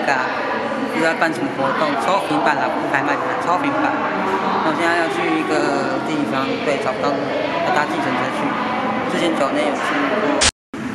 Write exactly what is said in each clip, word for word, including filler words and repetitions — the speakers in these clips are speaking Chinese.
啊，不知道办什么活动，抽平板啊，不是拍卖的，抽平板。那我现在要去一个地方，对，找不到路，要搭计程车去。之前九内有去过。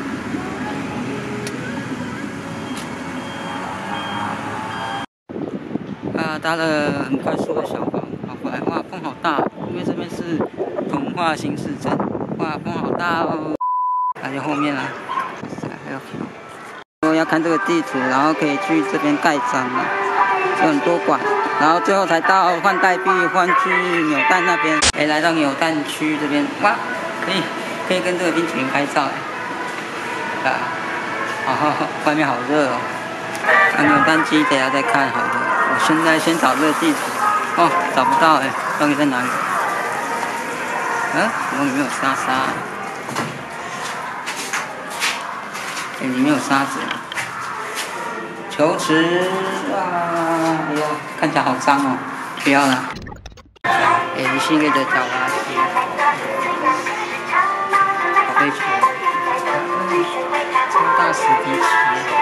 啊，搭了很快速的小黄，跑回来，哇，风好大，因为这边是童话新市镇，哇，风好大哦。还有后面啊，还有，我要看这个地图，然后可以去这边盖章了，有很多馆，然后最后才到换代币，换去扭蛋那边，哎，来到扭蛋区这边，哇，可以可以跟这个冰淇淋拍照哎，啊，哦，外面好热哦，啊，扭蛋机等下再看好了。 我现在先找这个地图，哦，找不到哎，到底在哪里？嗯，怎么里面有沙沙？哎，里面有沙子。球池啊，哎呦，看起来好脏哦，不要了。哎，一系列的脚拉鞋，宝贝球，超大实体球。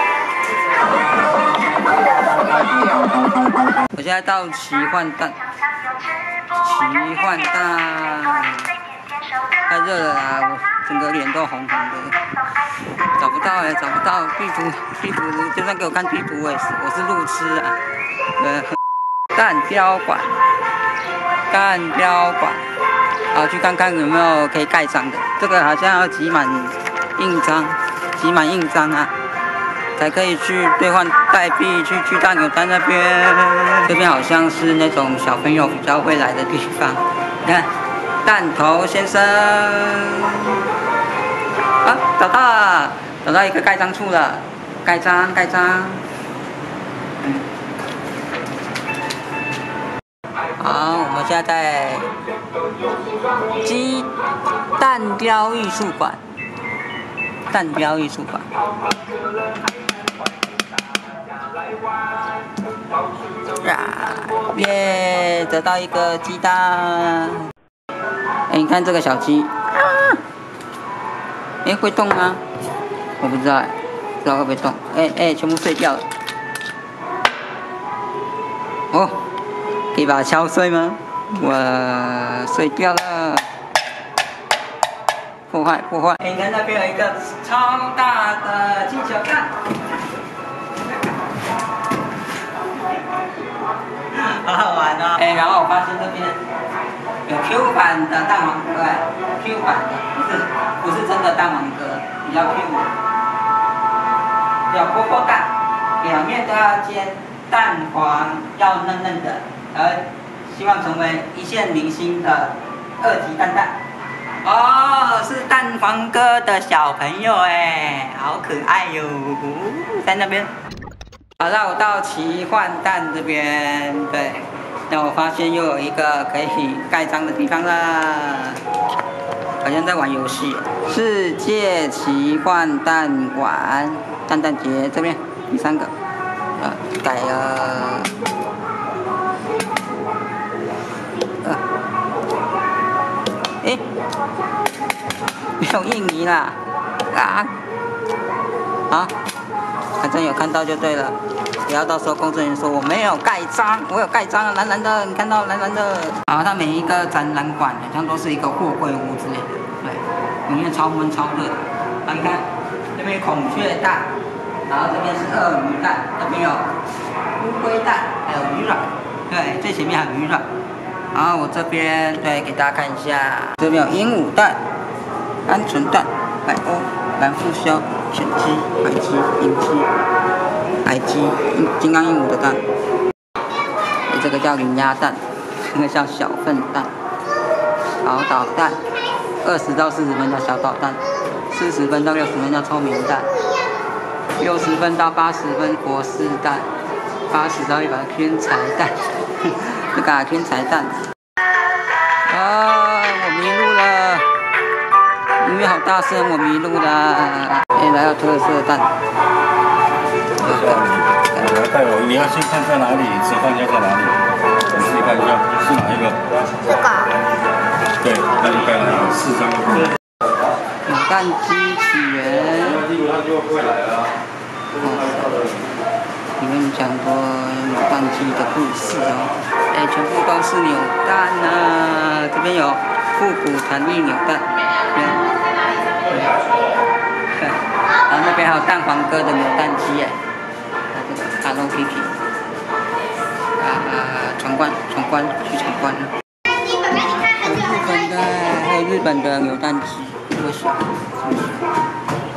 我现在到奇幻蛋，奇幻蛋，太热了啦，我整个脸都红红的，找不到哎，找不到地图，地图就算给我看地图，我也是我是路痴啊。呃，蛋雕馆，蛋雕馆，好去看看有没有可以盖章的，这个好像要集满印章，集满印章啊。 才可以去兑换代币，去巨大扭蛋那边。这边好像是那种小朋友比较会来的地方。你看，弹头先生，啊，找到了，找到一个盖章处了，盖章，盖章。嗯。好，我们现在在鸡蛋雕艺术馆，蛋雕艺术馆。 呀，耶！得到一个鸡蛋。哎，你看这个小鸡，啊！哎，会动吗？我不知道哎，不知道会不会动。哎哎，全部碎掉了。哦，可以把它敲碎吗？哇，碎掉了。破坏破坏。哎，你看那边有一个超大的气球蛋。 好好玩哦！哎，然后我发现这边有 Q 版的蛋黄哥哎 ，Q 版的不是不是真的蛋黄哥，比较 Q 的，有波波蛋，表面都要煎蛋黄，要嫩嫩的，而希望成为一线明星的二级蛋蛋。哦，是蛋黄哥的小朋友哎，好可爱哟、哦，在那边。 好了，我到奇幻蛋这边，对，那我发现又有一个可以盖章的地方啦，好像在玩游戏。世界奇幻蛋馆，蛋蛋节这边第三个，啊，盖了，啊，诶，没有印泥啦，啊，啊。 反正有看到就对了，不要到时候工作人员说我没有盖章，我有盖章啊，蓝蓝的，你看到蓝蓝的。好，它每一个展览馆好像都是一个货柜屋之类的，对，里面超闷超热。啊，你看这边有孔雀蛋，然后这边是鳄鱼蛋，这边有乌龟蛋，还有鱼卵，对，最前面还有鱼卵。然后我这边对给大家看一下，这边有鹦鹉蛋、鹌鹑蛋、海鸥、蓝腹鸮。 犬鸡、白鸡、银鸡、白鸡、金刚鹦鹉的蛋，这个叫磷鸭蛋，这个叫小粪蛋，小导蛋，二十到四十分叫小导蛋，四十分到六十分叫聪明蛋，六十分到八十分博士蛋，八十到一百天才蛋，这个天才蛋。啊，我迷路了。 音乐好大声，我迷路了。哎，来到特色蛋。 我来带我，你要先看在哪里，吃饭要在哪里，你自己看一下是哪一个。 这个。 对，那就盖哪里，四张。 扭蛋机起源。 他就会来了。 里面讲多扭蛋机的故事哦，哎，全部都是扭蛋啊！这边有复古弹力扭蛋，对，对，然后那边还有蛋黄哥的扭蛋机哎，还有这个 Hello Kitty， 啊啊，闯关闯关去闯关了。日本的还有日本的扭蛋机，这么小，这么小。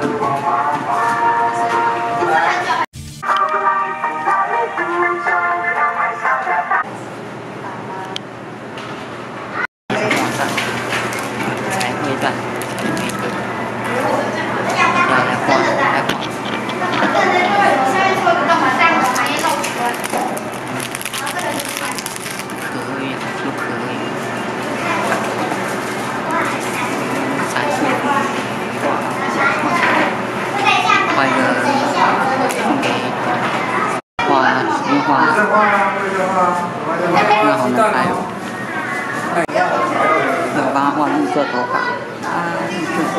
那好难拍哦！我帮他画绿色头发啊，绿色。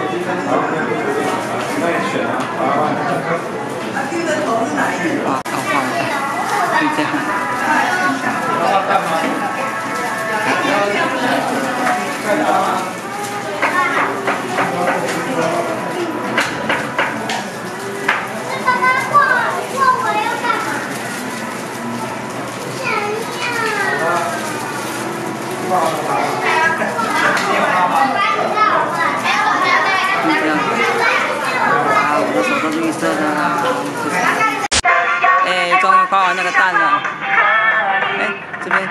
哇，好画的，可以这样。绿色的啦，哎，终于画完那个蛋了。哎，这边，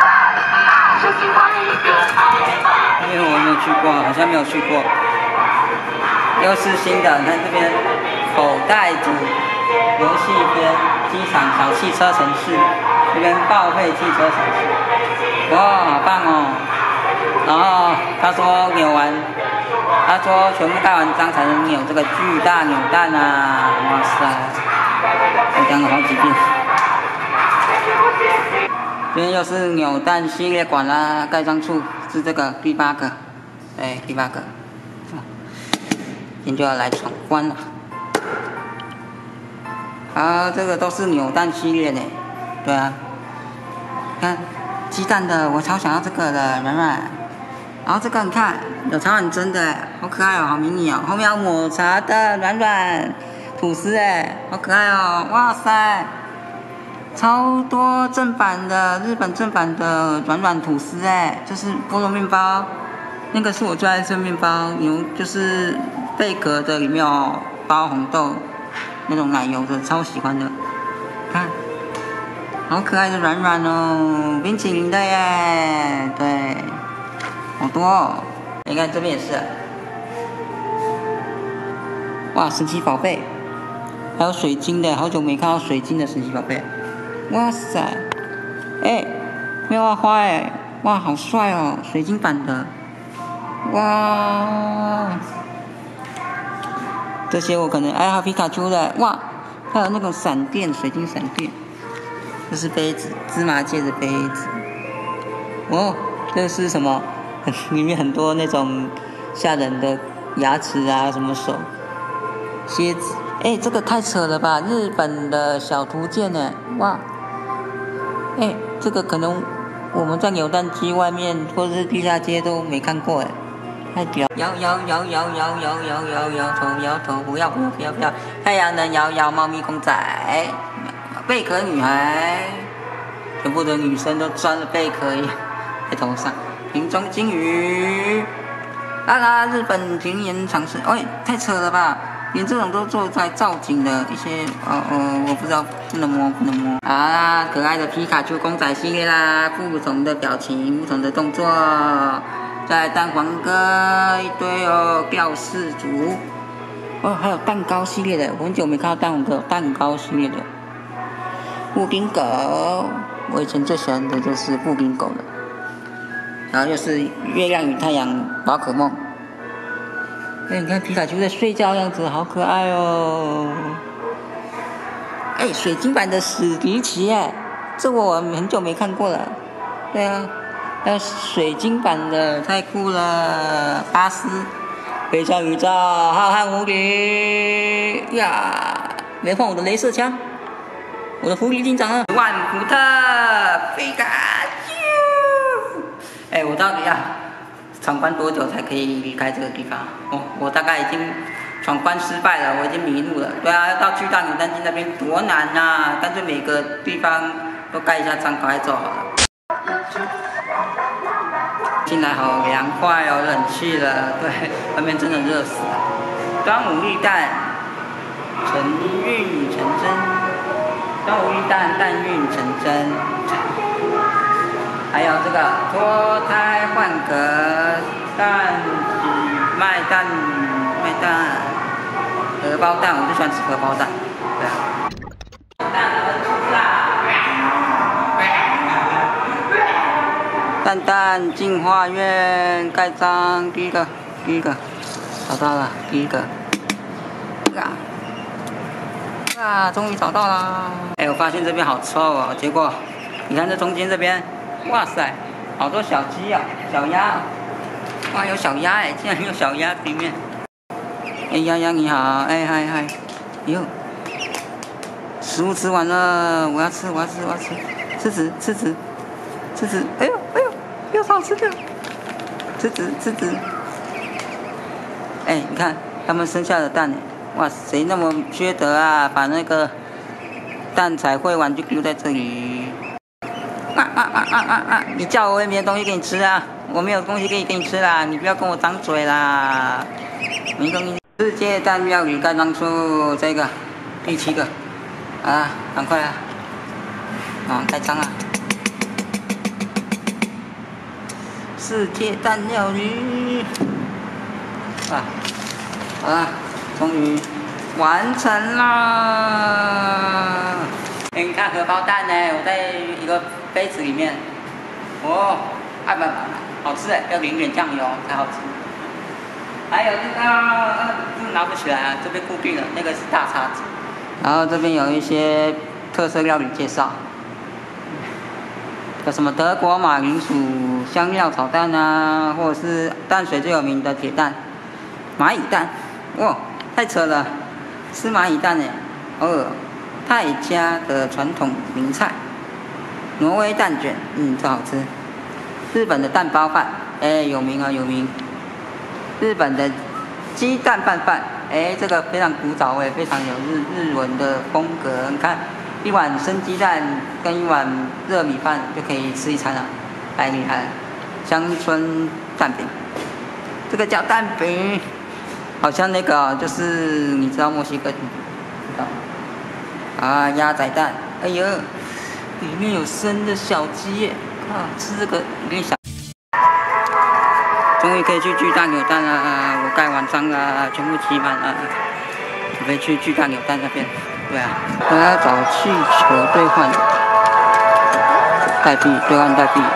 因为我没有去过，好像没有去过。又是新的，你看这边口袋组游戏边机场小汽车城市，这边报废汽车城市，哇，好棒哦！然后他说扭完。 他说全部盖完章才能扭这个巨大扭蛋啊！哇塞，我讲了好几遍。这边又是扭蛋系列馆啦，盖章处是这个第八个，哎，第八个。今天就要来闯关了。啊，这个都是扭蛋系列的，对啊。看鸡蛋的，我超想要这个的，软软。 然后这个你看有茶碗蒸的，好可爱哦，好迷你哦。后面有抹茶的软软吐司哎，好可爱哦，哇塞，超多正版的日本正版的软软吐司哎，这是菠萝面包，那个是我最爱吃的面包，牛就是贝壳的，里面有包红豆那种奶油的，超喜欢的。看，好可爱的软软哦，冰淇淋的耶，对。 好多哦！你看这边也是，哇，神奇宝贝，还有水晶的，好久没看到水晶的神奇宝贝，哇塞，哎，妙蛙花哎，哇，好帅哦，水晶版的，哇，这些我可能哎，还有皮卡丘的，哇，还有那个闪电水晶闪电，这是杯子，芝麻戒的杯子，哦，这是什么？ 里面很多那种吓人的牙齿啊，什么手、蝎子，哎，这个太扯了吧！日本的小图鉴呢？哇，哎，这个可能我们在扭蛋机外面或者是地下街都没看过哎，太屌！摇摇摇摇摇摇摇摇摇头摇头，不要不要不要不要！太阳能摇摇猫咪公仔，贝壳女孩，全部的女生都钻了贝壳在头上。 瓶中金鱼，啦啦！日本庭园尝试，哎，太扯了吧！连这种都做出来造景的一些，哦哦，我不知道，不能摸，不能摸。啊，可爱的皮卡丘公仔系列啦，不同的表情，不同的动作，再来蛋黄哥一堆哦，吊饰组，哦，还有蛋糕系列的，我很久没看到蛋黄哥有蛋糕系列的。布丁狗，我以前最喜欢的就是布丁狗了。 然后又是月亮与太阳宝可梦，哎，你看皮卡丘在睡觉样子，好可爱哦！哎，水晶版的史迪奇哎，这我很久没看过了。对啊，还有水晶版的太酷了，巴斯，飞向宇宙，浩瀚无敌呀！别碰我的镭射枪！ 我的狐狸进场了，万福特，飞卡啾！哎，我到底要闯关多久才可以离开这个地方？哦，我大概已经闯关失败了，我已经迷路了。对啊，要到巨大扭蛋机那边多难啊！干脆每个地方都盖一下章，赶快走好了。进来好凉快哦，冷气了，对，外面真的热死了。端午绿蛋，成运成真。端午绿蛋，蛋运成真。还有这个脱胎换壳，蛋洗卖蛋卖蛋，荷包蛋，我最喜欢吃荷包蛋，对啊。蛋儿出啦！蛋蛋进化院盖章，第一个，第一个，找到了，第一个，啊，啊，终于找到啦！哎，我发现这边好臭哦，结果，你看这中间这边，哇塞，好多小鸡啊，小鸭，哇，有小鸭哎，竟然有小鸭里面。哎，鸭鸭你好，哎嗨嗨，哟，食物吃完了，我要吃，我要吃，我要吃，吃纸，吃纸，吃纸，哎呦哎呦。又好吃的，吃纸吃纸。哎，你看他们生下的蛋，哇，谁那么缺德啊？把那个蛋彩绘完就丢在这里。啊啊啊啊啊啊！你叫我也没有东西给你吃啊，我没有东西可以给你吃啦，你不要跟我张嘴啦。没东西。世界蛋料理盖章处，这个第七个，啊，赶快啊！啊，盖章啊！世界蛋料理，啊，好了，终于完成啦！哎，你看荷包蛋呢，我在一个杯子里面，哦，爱不好吃哎，要淋点酱油才好吃。还有这个，这拿不起来啊，这边固定了，那个是大叉子。然后这边有一些特色料理介绍。有什么德国马铃薯香料炒蛋啊，或者是淡水最有名的铁蛋，蚂蚁蛋，哇，太扯了，吃蚂蚁蛋呢，哦，泰家的传统名菜，挪威蛋卷，嗯，这好吃，日本的蛋包饭，哎，有名啊有名，日本的鸡蛋拌饭，哎，这个非常古早味，非常有日日文的风格，你看。一碗生鸡蛋跟一碗热米饭就可以吃一餐了，太厉害了！乡村蛋饼，这个叫蛋饼，好像那个就是你知道墨西哥，知道吗？啊，鸭仔蛋，哎呦，里面有生的小鸡耶，啊，吃这个有点小。终于可以去巨大扭蛋了，我盖完章了，全部集满了，准备去巨大扭蛋那边。对啊，我要找气球兑换代币，兑换代币。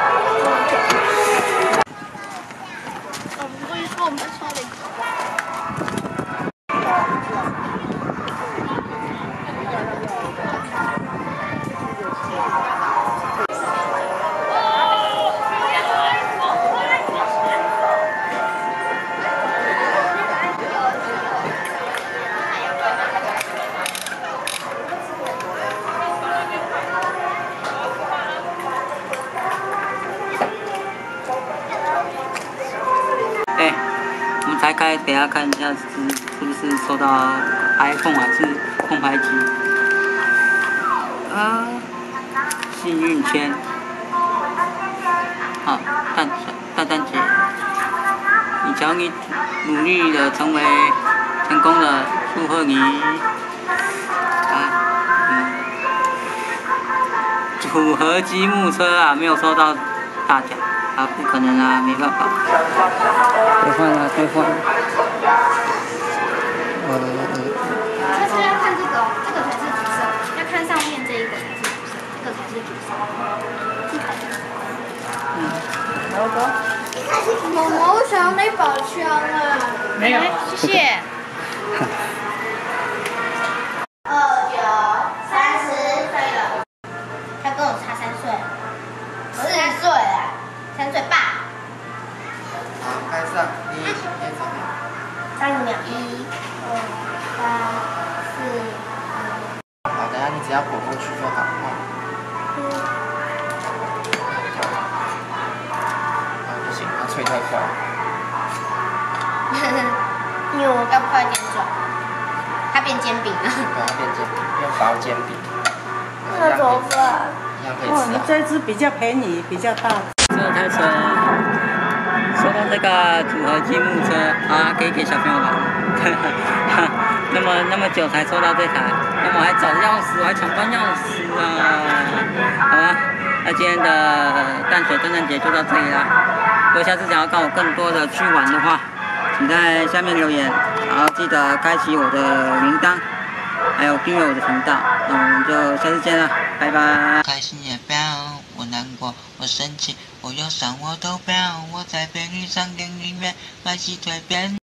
拆开，等下看一下是是不是收到 iPhone 还是空拍机啊？幸运签，好，蛋蛋蛋姐，你瞧你努力的成为成功的，祝贺你啊！嗯，组合积木车啊，没有收到大奖。啊，不可能啊，没办法。兑换啊，兑换。呃呃。 但是要看这个，这个才是橘色，要看上面这一个才是橘色，这个才是橘色。嗯。好的。毛毛，我想要那把枪啊。没有，谢谢。二九三十岁了，他跟我差三岁，四岁啊。三岁半。 好，开上一，一怎么样？ 三十秒，一、二、三、四、五。 好，等下你只要滚过去就好。 太快。 因为我刚快点转，它变煎饼了。 对，它变煎饼，变薄煎饼。 那怎么办？ 一样可以哦， 吃啊。 你这只比较便宜，比较大。 这台车，说到这个组合积木车啊，可以给小朋友玩。那么那么久才抽到这台，那么还找钥匙，还抢关钥匙啊！好吧，那今天的淡水圣诞节就到这里啦。如果下次想要看我更多的去玩的话，请在下面留言，然后记得开启我的铃铛，还有订阅我的频道。那我们就下次见了，拜拜。 开心也不要，我难过，我生气，我忧伤，我都不要。我在便利商店里面买鸡腿便